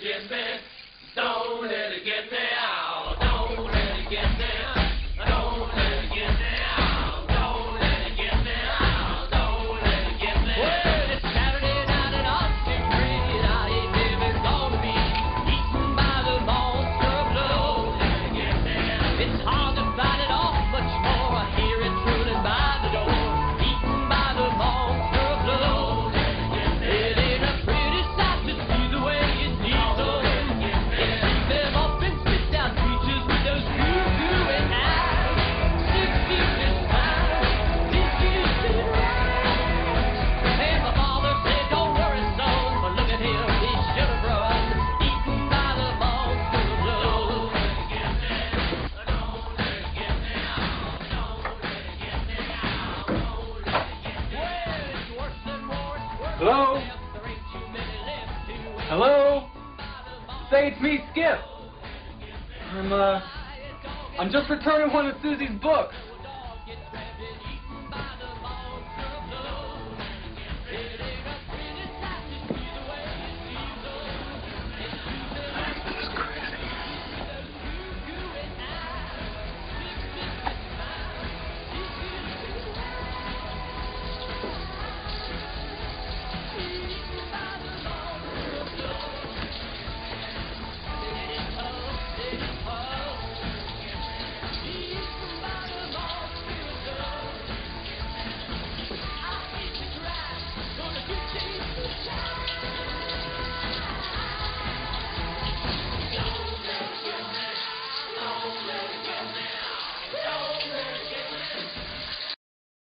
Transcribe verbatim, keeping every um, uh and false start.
get me. Don't let it get me out. Don't let it get me. Don't let it get me out. Don't let it get me out. Don't let it get me. Well, it's Saturday night at Austin Creek. I ain't never gonna be eaten by the monster of love. Don't let it get me. It's hard to fight it off much more. I hear it trailing by the door. Eaten by the monster of love. It ain't a pretty sight to see the way it needs them. Them up and spit down creatures with those goo-gooing eyes. Six feet is fine, this is the right. And my father said, don't worry, son, but look at him, he should have run. Eaten by the monster of love. Don't let it get me out. Don't let it get me out. Don't let it get me out. Don't let it get me out. Well, it's worse than war, it's worse Hello? than death. There ain't too many left to win. Hello? Say it's me, Skip. I'm, uh, I'm just returning one of Susie's books.